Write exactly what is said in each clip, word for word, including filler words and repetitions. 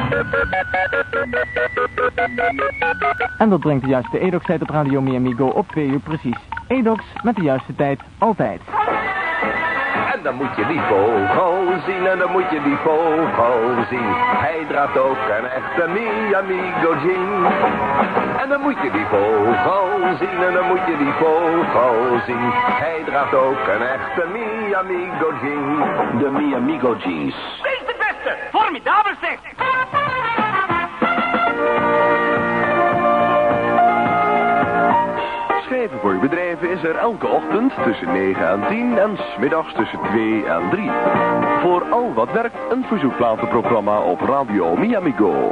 En dat brengt de juiste Edox-tijd op Radio Mi Amigo op twee uur precies. Edox met de juiste tijd, altijd. En dan moet je die vogel zien, en dan moet je die vogel zien. Hij draagt ook een echte Mi Amigo jean. En dan moet je die vogel zien, en dan moet je die vogel zien. Hij draagt ook een echte Mi Amigo jean. De Mi Amigo jeans. Wees de beste! Formidabel zeg! Schrijven voor uw bedrijven is er elke ochtend tussen negen en tien en 's middags tussen twee en drie. Voor al wat werkt een verzoekplatenprogramma op Radio Mi Amigo.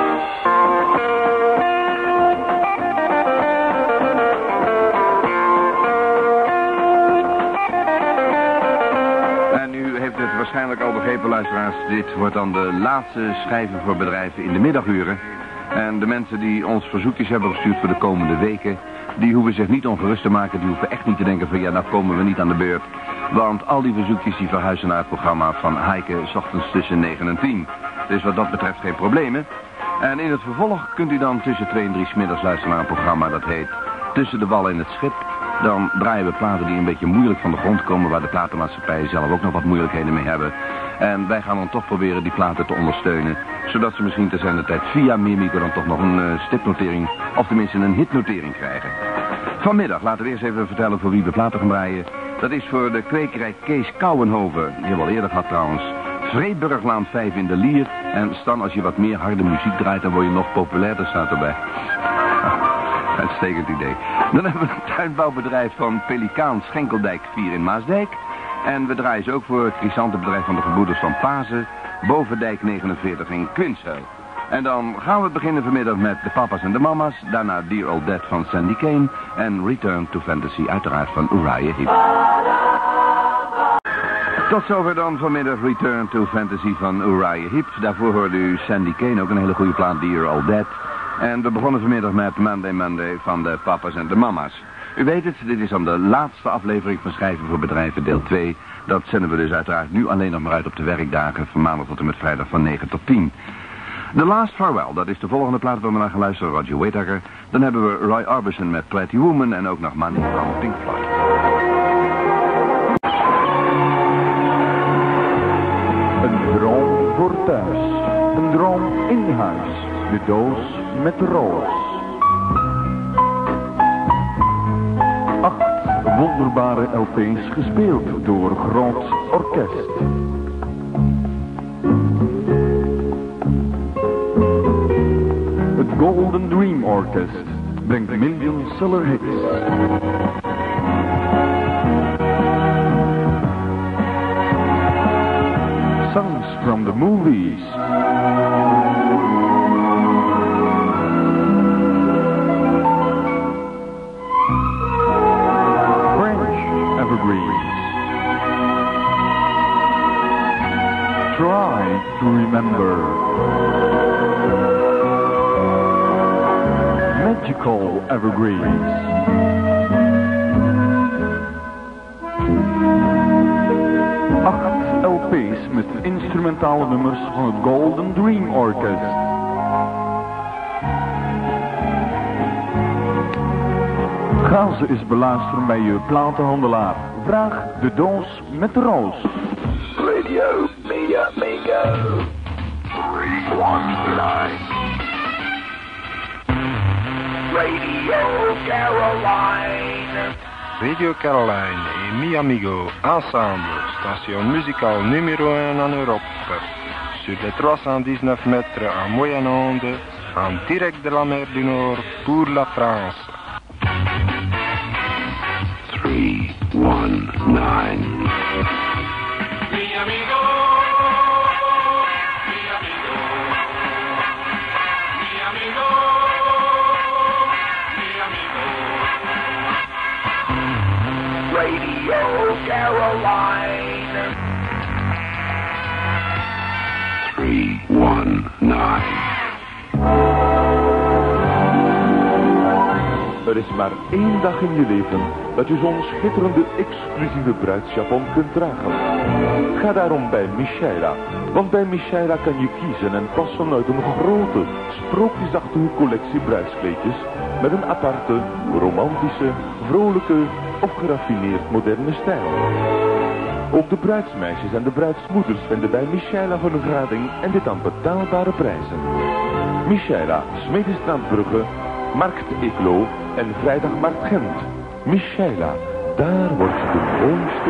En u heeft het waarschijnlijk al begrepen, luisteraars. Dit wordt dan de laatste schrijven voor bedrijven in de middaguren. En de mensen die ons verzoekjes hebben gestuurd voor de komende weken, die hoeven zich niet ongerust te maken. Die hoeven echt niet te denken van ja, nou komen we niet aan de beurt. Want al die verzoekjes die verhuizen naar het programma van Heike, 's ochtends tussen negen en tien. Dus wat dat betreft geen problemen. En in het vervolg kunt u dan tussen twee en drie 's middags luisteren naar een programma dat heet Tussen de Wal en het Schip. Dan draaien we platen die een beetje moeilijk van de grond komen, waar de platenmaatschappijen zelf ook nog wat moeilijkheden mee hebben. En wij gaan dan toch proberen die platen te ondersteunen, zodat ze misschien te zijn de tijd via Mi Amigo dan toch nog een uh, stipnotering, of tenminste een hitnotering krijgen. Vanmiddag laten we eerst even vertellen voor wie we platen gaan draaien. Dat is voor de kwekerij Kees Kouwenhoven, die hebben we al eerder gehad trouwens. Vreeburglaan vijf in de Lier. En Stan, als je wat meer harde muziek draait, dan word je nog populairder, staat erbij. Uitstekend idee. Dan hebben we het tuinbouwbedrijf van Pelikaan Schenkeldijk vier in Maasdijk. En we draaien ze ook voor het chrysantenbedrijf van de gebroeders van Pazen, Bovendijk negenenveertig in Quinshel. En dan gaan we beginnen vanmiddag met de papa's en de mama's. Daarna Dear Old Dad van Sandy Kane. En Return to Fantasy uiteraard van Uriah Heep. Tot zover dan vanmiddag Return to Fantasy van Uriah Heep. Daarvoor hoorde u Sandy Kane, ook een hele goede plaat, Dear Old Dad. En we begonnen vanmiddag met Monday Monday van de papa's en de mama's. U weet het, dit is dan de laatste aflevering van Schrijven voor Bedrijven deel twee. Dat zenden we dus uiteraard nu alleen nog maar uit op de werkdagen van maandag tot en met vrijdag van negen tot tien. The Last Farewell, dat is de volgende plaat waar we naar gaan luisteren, Roger Whittaker. Dan hebben we Roy Orbison met Pretty Woman en ook nog Money van Pink Floyd. Een droom voor thuis, een droom in huis, de doos met de roos. Acht wonderbare L P's gespeeld door groot orkest. Het Golden Dream Orchest brengt million seller hits. Songs from the movies. French evergreens. Try to remember. Magical evergreens. Acht L P's met instrumentale nummers van het Golden Dream Orchest. Ga ze eens beluisteren bij je platenhandelaar. Vraag de doos met de roos. Radio Mi Amigo. three one nine. Radio Caroline. Radio Caroline et Mi Amigo, ensemble, station musicale numéro un en Europe, sur les trois cent dix-neuf mètres en moyenne onde, en direct de la mer du Nord pour la France. three one nine. Mi amigo, mi amigo, mi amigo, mi amigo. Radio Caroline. three one nine. Er is maar één dag in je leven dat je zo'n schitterende, exclusieve bruidsjapon kunt dragen. Ga daarom bij Michaela, want bij Michaela kan je kiezen en passen uit een grote, sprookjesachtige collectie bruidskleedjes met een aparte, romantische, vrolijke of geraffineerd moderne stijl. Ook de bruidsmeisjes en de bruidsmoeders vinden bij Michaela hun vergadering en dit aan betaalbare prijzen. Michaela, Smedestraat Brugge, Markt Eeklo en Vrijdagmarkt Gent. Michaela, daar wordt de mooiste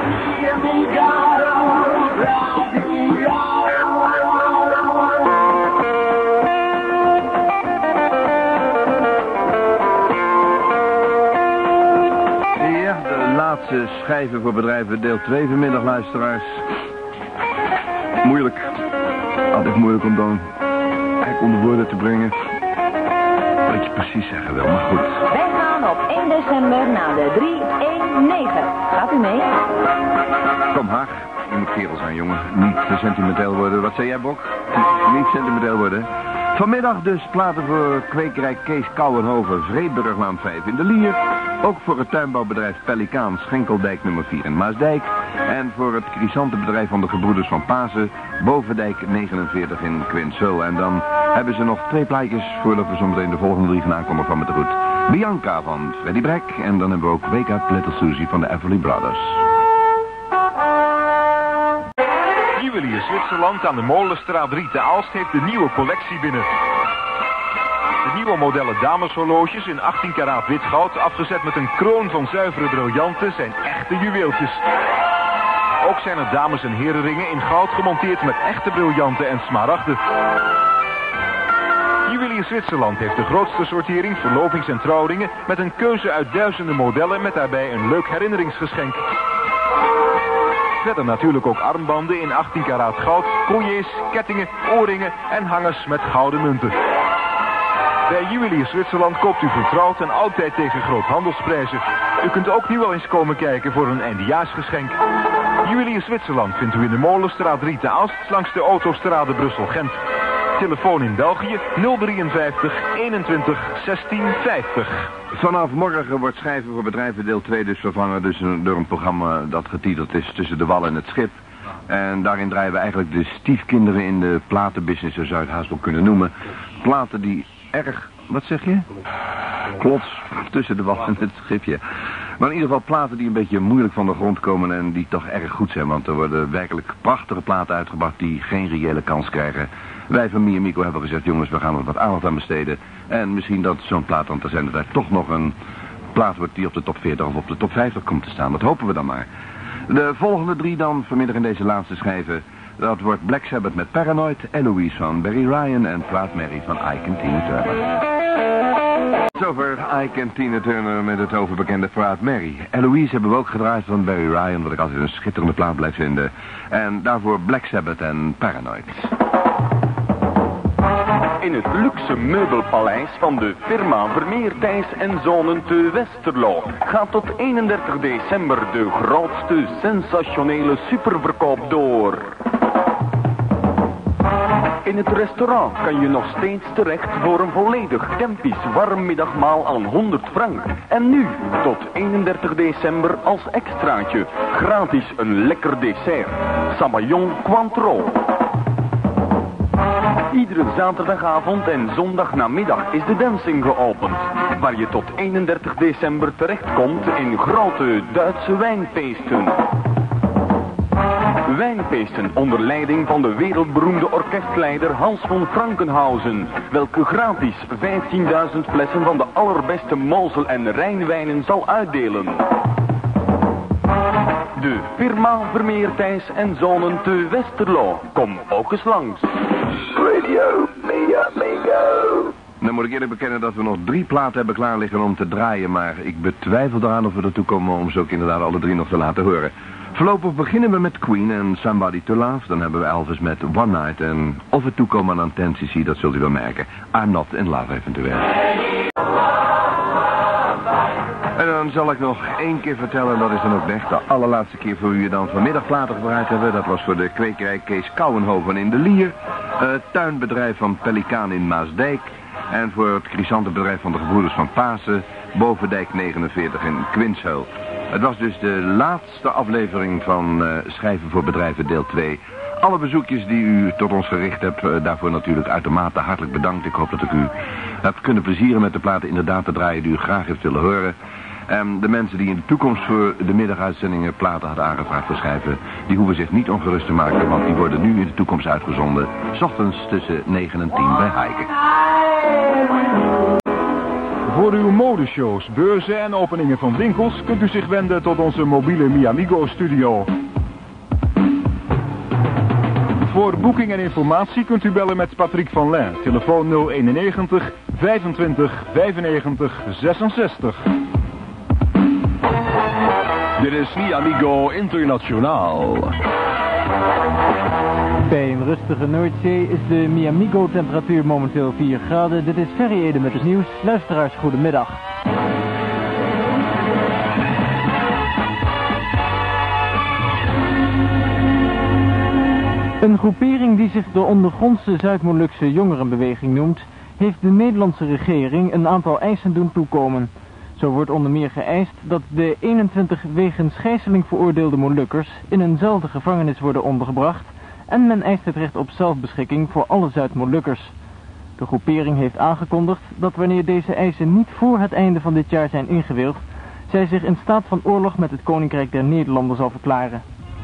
Ja, de laatste schijven voor bedrijven, deel twee vanmiddag, luisteraars. Moeilijk. Altijd moeilijk om dan eigenlijk onder woorden te brengen wat je precies zeggen wil, maar goed. Wij gaan op één december naar de drie een negen. Gaat u mee? Kom, Haag. Je moet kerel zijn, jongen. Niet sentimenteel worden. Wat zei jij, Bok? Niet sentimenteel worden. Vanmiddag dus platen voor kwekerij Kees Kouwenhoven, Vreeburglaan vijf in de Lier. Ook voor het tuinbouwbedrijf Pelikaan, Schenkeldijk nummer vier in Maasdijk. En voor het crisantenbedrijf van de gebroeders van Pasen, Bovendijk negenenveertig in Quinzo. En dan hebben ze nog twee plaatjes voordat we zo meteen de volgende drie gaan aankomen van met de goed. Bianca van Freddy Brek en dan hebben we ook Wake Up Little Susie van de Everly Brothers. Juwelier Zwitserland aan de Molenstraat drie te Aalst heeft de nieuwe collectie binnen. De nieuwe modellen dameshorloges in achttien karaat wit goud, afgezet met een kroon van zuivere briljanten, zijn echte juweeltjes. Ook zijn er dames- en herenringen in goud gemonteerd met echte briljanten en smaragden. Juwelier Zwitserland heeft de grootste sortering verlovings- en trouwringen met een keuze uit duizenden modellen met daarbij een leuk herinneringsgeschenk. Verder natuurlijk ook armbanden in achttien karaat goud, colliers, kettingen, oorringen en hangers met gouden munten. Bij Juwelier Zwitserland koopt u vertrouwd en altijd tegen groothandelsprijzen. U kunt ook nu wel eens komen kijken voor een eindejaarsgeschenk. Juwelier Zwitserland vindt u in de Molenstraat drie te Aalst langs de autostrade Brussel-Gent. Telefoon in België nul drieënvijftig eenentwintig zestien vijftig. Vanaf morgen wordt schrijven voor bedrijven deel twee dus vervangen dus een, door een programma dat getiteld is Tussen de Wal en het Schip. En daarin draaien we eigenlijk de stiefkinderen in de platenbusiness, zo zou je het haast wel kunnen noemen. Platen die erg, wat zeg je? Klots, tussen de wal en het schipje. Maar in ieder geval platen die een beetje moeilijk van de grond komen en die toch erg goed zijn. Want er worden werkelijk prachtige platen uitgebracht die geen reële kans krijgen. Wij van Mia Mico hebben gezegd, jongens, we gaan er wat aandacht aan besteden. En misschien dat zo'n plaat dan te zijn dat er toch nog een plaat wordt die op de top veertig of op de top vijftig komt te staan. Dat hopen we dan maar. De volgende drie dan, vanmiddag in deze laatste schijven. Dat wordt Black Sabbath met Paranoid, Eloise van Barry Ryan en Proud Mary van Ike en Tina Turner. Zover Ike en Tina Turner met het overbekende Proud Mary. Eloise hebben we ook gedraaid van Barry Ryan, wat ik altijd een schitterende plaat blijf vinden. En daarvoor Black Sabbath en Paranoid. In het luxe meubelpaleis van de firma Vermeer, Thijs en Zonen te Westerlo gaat tot eenendertig december de grootste sensationele superverkoop door. In het restaurant kan je nog steeds terecht voor een volledig Tempisch warm middagmaal aan honderd frank. En nu, tot eenendertig december als extraatje, gratis een lekker dessert. Sabayon Cointreau. Iedere zaterdagavond en zondagnamiddag is de dancing geopend, waar je tot eenendertig december terechtkomt in grote Duitse wijnfeesten. Wijnfeesten onder leiding van de wereldberoemde orkestleider Hans von Frankenhausen, welke gratis vijftienduizend flessen van de allerbeste Mosel- en Rijnwijnen zal uitdelen. De firma Vermeer, Thijs en Zonen te Westerlo. Kom ook eens langs. Radio Mia Migo. Dan moet ik eerlijk bekennen dat we nog drie platen hebben klaar liggen om te draaien, maar ik betwijfel eraan of we ertoe komen om ze ook inderdaad alle drie nog te laten horen. Voorlopig beginnen we met Queen en Somebody to Love. Dan hebben we Elvis met One Night en of we toekomen aan Ten C C, dat zult u wel merken. I'm Not in Love eventueel. En dan zal ik nog één keer vertellen, dat is dan ook echt de allerlaatste keer voor u dan vanmiddag platen gebruikt hebben. Dat was voor de kwekerij Kees Kouwenhoven in de Lier, het tuinbedrijf van Pelikaan in Maasdijk en voor het crisantenbedrijf van de gebroeders van Pasen, Bovendijk negenenveertig in Quinshul. Het was dus de laatste aflevering van uh, Schrijven voor Bedrijven deel twee. Alle bezoekjes die u tot ons gericht hebt, uh, daarvoor natuurlijk uitermate hartelijk bedankt. Ik hoop dat ik u heb kunnen plezieren met de platen inderdaad te draaien die u graag heeft willen horen. En de mensen die in de toekomst voor de middaguitzendingen platen hadden aangevraagd voor Schrijven, die hoeven zich niet ongerust te maken, want die worden nu in de toekomst uitgezonden. 's Ochtends tussen negen en tien bij Heiken. Voor uw modeshows, beurzen en openingen van winkels kunt u zich wenden tot onze mobiele Miamigo studio. Voor boeking en informatie kunt u bellen met Patrick van Lijn. Telefoon nul eenennegentig vijfentwintig vijfennegentig zesenzestig. Dit is Miamigo Internationaal. Bij een rustige Noordzee is de Miamigo temperatuur momenteel vier graden. Dit is Ferry Ede met het nieuws. Luisteraars, goedemiddag. Een groepering die zich de ondergrondse Zuid-Molukse jongerenbeweging noemt, heeft de Nederlandse regering een aantal eisen doen toekomen. Zo wordt onder meer geëist dat de eenentwintig wegens gijzeling veroordeelde Molukkers in eenzelfde gevangenis worden ondergebracht en men eist het recht op zelfbeschikking voor alle Zuid-Molukkers. De groepering heeft aangekondigd dat wanneer deze eisen niet voor het einde van dit jaar zijn ingewild, zij zich in staat van oorlog met het Koninkrijk der Nederlanden zal verklaren.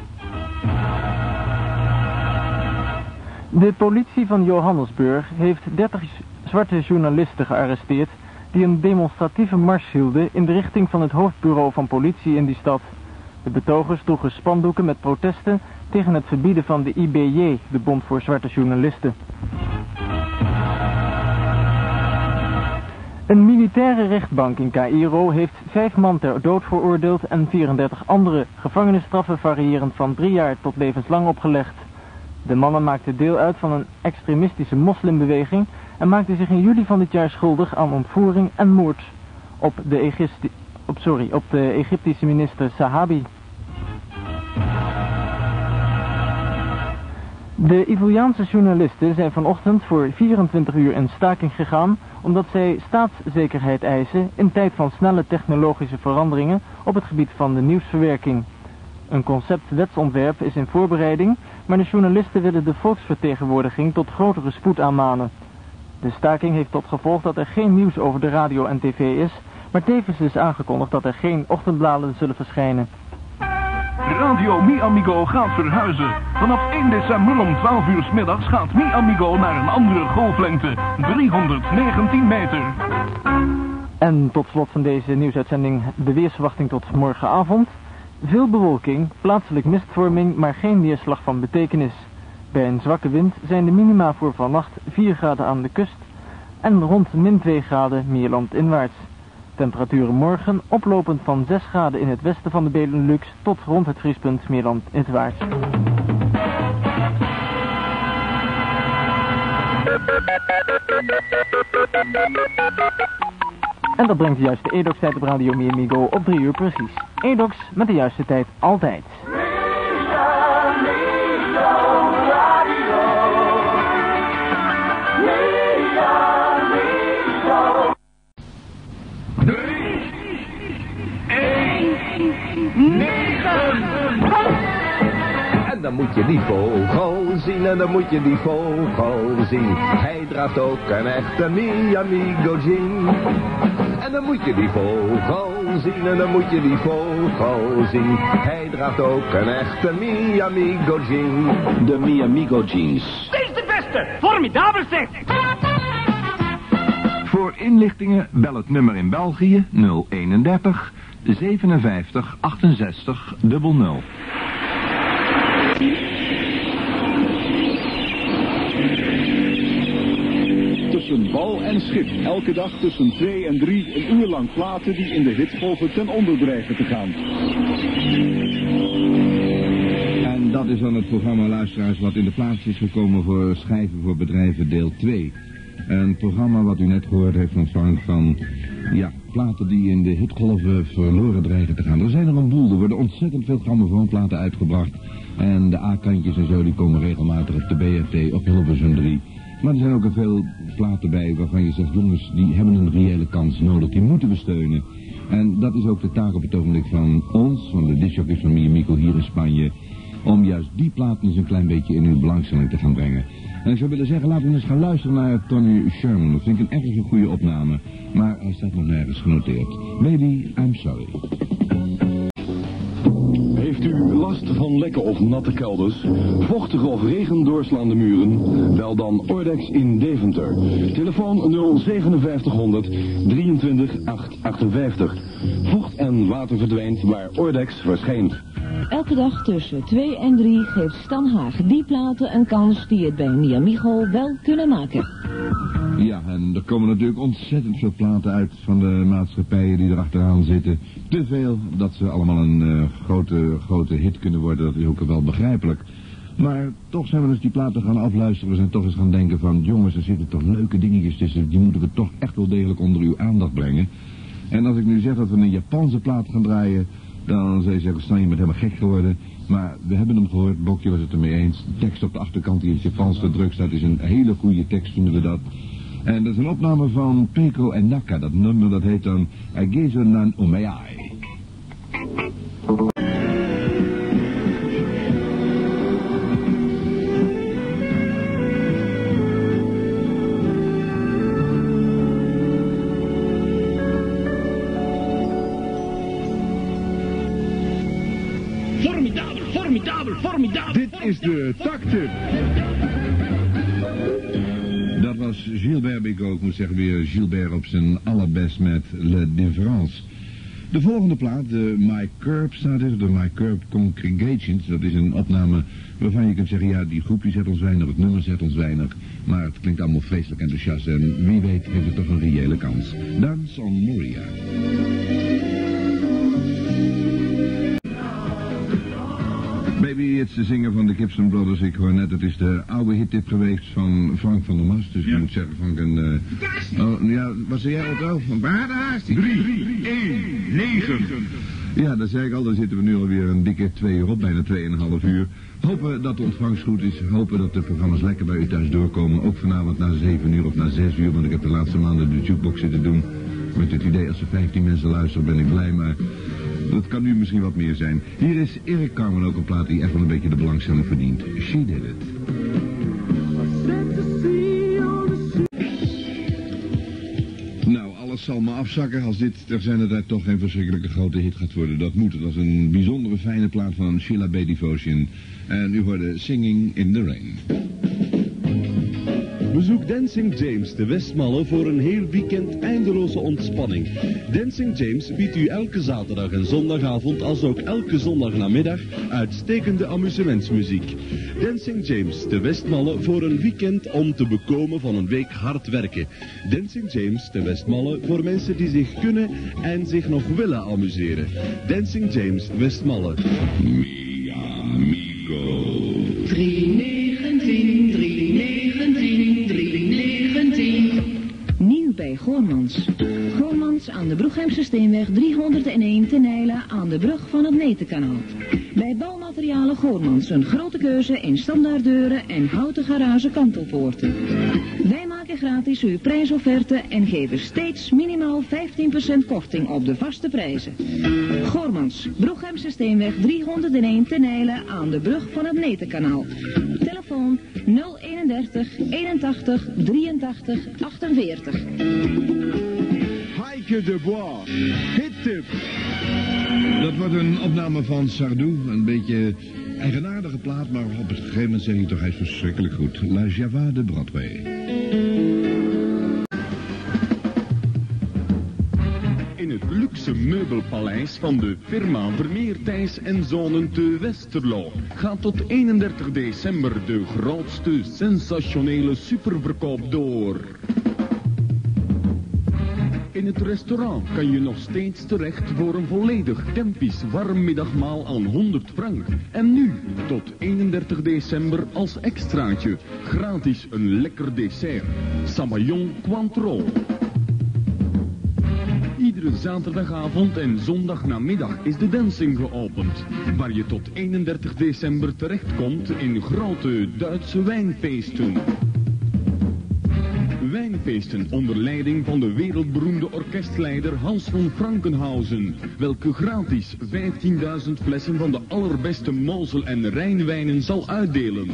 De politie van Johannesburg heeft dertig zwarte journalisten gearresteerd die een demonstratieve mars hielden in de richting van het hoofdbureau van politie in die stad. De betogers droegen spandoeken met protesten tegen het verbieden van de I B J, de Bond voor Zwarte Journalisten. Een militaire rechtbank in Caïro heeft vijf man ter dood veroordeeld en vierendertig andere gevangenisstraffen variërend van drie jaar tot levenslang opgelegd. De mannen maakten deel uit van een extremistische moslimbeweging en maakten zich in juli van dit jaar schuldig aan ontvoering en moord op de, Egypti- op, sorry, op de Egyptische minister Sahabi. De Italiaanse journalisten zijn vanochtend voor vierentwintig uur in staking gegaan omdat zij staatszekerheid eisen in tijd van snelle technologische veranderingen op het gebied van de nieuwsverwerking. Een conceptwetsontwerp is in voorbereiding, maar de journalisten willen de volksvertegenwoordiging tot grotere spoed aanmanen. De staking heeft tot gevolg dat er geen nieuws over de radio en tv is, maar tevens is aangekondigd dat er geen ochtendbladen zullen verschijnen. Radio Miamigo gaat verhuizen. Vanaf één december om twaalf uur 's middags gaat Miamigo naar een andere golflengte, driehonderdnegentien meter. En tot slot van deze nieuwsuitzending de weersverwachting tot morgenavond. Veel bewolking, plaatselijk mistvorming, maar geen neerslag van betekenis. Bij een zwakke wind zijn de minima voor vannacht vier graden aan de kust en rond min twee graden meerlandinwaarts. Temperaturen morgen oplopend van zes graden in het westen van de Benelux tot rond het vriespunt meerlandinwaarts. En dat brengt de juiste Edox-tijd op Radio Miamigo op drie uur precies. Edox met de juiste tijd altijd. En dan moet je die vogel zien, en dan moet je die vogel zien. Hij draagt ook een echte Miamigo jean. En dan moet je die vogel zien, en dan moet je die vogel zien. Hij draagt ook een echte Miamigo jean. De Miamigo jeans. Steeds de beste! Formidabel zeg! Voor inlichtingen bel het nummer in België nul eenendertig zevenenvijftig achtenzestig nul nul. Tussen bal en schip, elke dag tussen twee en drie, een uur lang platen die in de hitgolven ten onder dreigen te gaan. En dat is dan het programma, luisteraars, wat in de plaats is gekomen voor Schrijven voor Bedrijven deel twee. Een programma wat u net gehoord heeft ontvangen van, ja, platen die in de hitgolven verloren dreigen te gaan. Er zijn er een boel, er worden ontzettend veel grammofoonplaten uitgebracht. En de A-kantjes en zo, die komen regelmatig op de B R T, op Hilversum drie. Maar er zijn ook al veel platen bij waarvan je zegt, jongens, die hebben een reële kans nodig, die moeten we steunen. En dat is ook de taak op het ogenblik van ons, van de discjockeys van Mi Amigo hier in Spanje, om juist die platen eens een klein beetje in uw belangstelling te gaan brengen. En ik zou willen zeggen, laten we eens gaan luisteren naar Tony Sherman. Dat vind ik een erg goede opname, maar hij staat nog nergens genoteerd. Baby, I'm sorry. Heeft u last van lekke of natte kelders, vochtige of regendoorslaande muren? Wel dan Ordex in Deventer. Telefoon nul vijfenzeventig honderd drieëntwintig achthonderdachtenvijftig. Vocht en water verdwijnt waar Ordex verschijnt. Elke dag tussen twee en drie geeft Stan Haag die platen een kans die het bij Mi Amigo wel kunnen maken. Ja, en er komen natuurlijk ontzettend veel platen uit van de maatschappijen die erachteraan zitten. Te veel dat ze allemaal een uh, grote, grote hit kunnen worden, dat is ook wel begrijpelijk. Maar toch zijn we dus die platen gaan afluisteren. We zijn toch eens gaan denken van, jongens, er zitten toch leuke dingetjes tussen. Die moeten we toch echt wel degelijk onder uw aandacht brengen. En als ik nu zeg dat we een Japanse plaat gaan draaien, dan zou je zeggen, Stan, je bent helemaal gek geworden. Maar we hebben hem gehoord, Bokje was het ermee eens. De tekst op de achterkant die in het Japans gedrukt staat is een hele goede tekst, vinden we dat. En dat is een opname van Peko en Naka. Dat nummer dat heet dan Agezo nan Omeai. Formidabel, formidabel, formidabel. Dit is de takte. Dat was Gilbert Bécaud, ik moet zeggen weer Gilbert op zijn allerbest met Le Différence. De volgende plaat, de My Curb staat er, de My Curb Congregations. Dat is een opname waarvan je kunt zeggen, ja, die groep die zet ons weinig, het nummer zet ons weinig. Maar het klinkt allemaal vreselijk enthousiast en wie weet heeft het toch een reële kans. Dance on Moria. Baby, het is de zinger van de Gibson Brothers. Ik hoor net, het is de oude hittip geweest van Frank van der Mast. Dus ja. Ik moet zeggen, Frank, een... Uh... Oh, ja, wat zei jij, Otto? Van Baardaars? drie, één, negen. Ja, dat zei ik al. Dan zitten we nu alweer een dikke twee uur op, bijna tweeënhalf uur. Hopen dat de ontvangst goed is. Hopen dat de programma's lekker bij u thuis doorkomen. Ook vanavond na zeven uur of na zes uur. Want ik heb de laatste maanden de jukebox zitten doen. Met het idee, als er vijftien mensen luisteren, ben ik blij, maar... Dat kan nu misschien wat meer zijn. Hier is Eric Carmen ook een plaat die echt wel een beetje de belangstelling verdient. She Did It. Nou, alles zal maar afzakken als dit ter zijner tijd toch geen verschrikkelijke grote hit gaat worden. Dat moet. Dat is een bijzondere fijne plaat van Sheila B. Devotion. En u hoorde Singing in the Rain. Bezoek Dancing James de Westmalle voor een heel weekend eindeloze ontspanning. Dancing James biedt u elke zaterdag en zondagavond als ook elke zondagnamiddag uitstekende amusementsmuziek. Dancing James de Westmalle voor een weekend om te bekomen van een week hard werken. Dancing James de Westmalle voor mensen die zich kunnen en zich nog willen amuseren. Dancing James Westmalle. Mi Amigo. drie negentien, drie negentien, drie negentien. Nieuw bij Goormans. Goormans aan de Broegheimse Steenweg driehonderdéén te Nijlen aan de brug van het Netenkanaal. Bij bouwmaterialen Goormans een grote keuze in standaarddeuren en houten garage kantelpoorten. Wij maken gratis uw prijsofferte en geven steeds minimaal vijftien procent korting op de vaste prijzen. Goormans, Broegheimse Steenweg driehonderdéén te Nijlen aan de brug van het Netenkanaal. Telefoon nul eenendertig eenentachtig drieëntachtig achtenveertig. Heike de Bois, hittip. Dat wordt een opname van Sardou, een beetje eigenaardige plaat, maar op een gegeven moment zeg je toch, hij is verschrikkelijk goed. La Java de Broadway. In het luxe meubelpaleis van de firma Vermeer Thijs en Zonen te Westerlo gaat tot eenendertig december de grootste sensationele superverkoop door. In het restaurant kan je nog steeds terecht voor een volledig Tempisch warm middagmaal aan honderd frank. En nu, tot eenendertig december als extraatje, gratis een lekker dessert. Samayon Cointreau. Iedere zaterdagavond en zondagnamiddag is de dancing geopend, waar je tot eenendertig december terechtkomt in grote Duitse wijnfeesten. Wijnfeesten onder leiding van de wereldberoemde orkestleider Hans von Frankenhausen, welke gratis vijftienduizend flessen van de allerbeste Mosel- en Rijnwijnen zal uitdelen.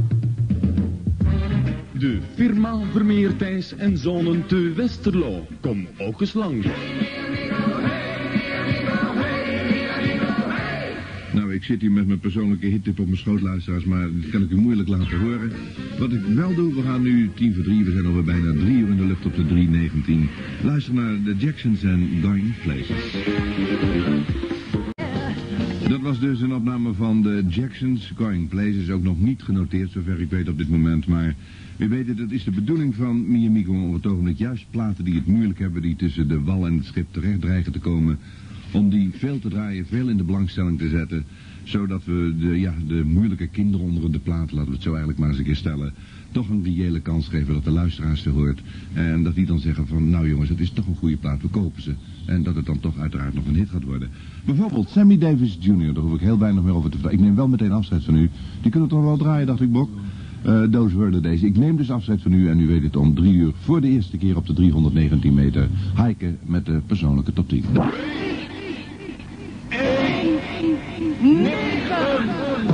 De firma Vermeer Thijs en Zonen te Westerlo. Kom ook eens langs. Nou, ik zit hier met mijn persoonlijke hittip op mijn schoot, luisteraars, maar dat kan ik u moeilijk laten horen. Wat ik wel doe, we gaan nu tien voor drie, we zijn alweer bijna drie uur in de lucht op de drie negentien. Luister naar de Jacksons en Going Places. Dat was dus een opname van de Jacksons, Going Places, ook nog niet genoteerd, zover ik weet op dit moment, maar u weet het, het is de bedoeling van Mi Amigo op het ogenblik juist platen die het moeilijk hebben, die tussen de wal en het schip terecht dreigen te komen, om die veel te draaien, veel in de belangstelling te zetten, zodat we de, ja, de moeilijke kinderen onder de plaat, laten we het zo eigenlijk maar eens een keer stellen, toch een reële kans geven dat de luisteraars ze hoort. En dat die dan zeggen van, nou jongens, het is toch een goede plaat, we kopen ze. En dat het dan toch uiteraard nog een hit gaat worden. Bijvoorbeeld Sammy Davis junior, daar hoef ik heel weinig meer over te vertellen. Ik neem wel meteen afscheid van u. Die kunnen toch wel draaien, dacht ik, Bok. Uh, those were the days. Ik neem dus afscheid van u en u weet het om drie uur voor de eerste keer op de driehonderdnegentien meter hiken met de persoonlijke top tien. negen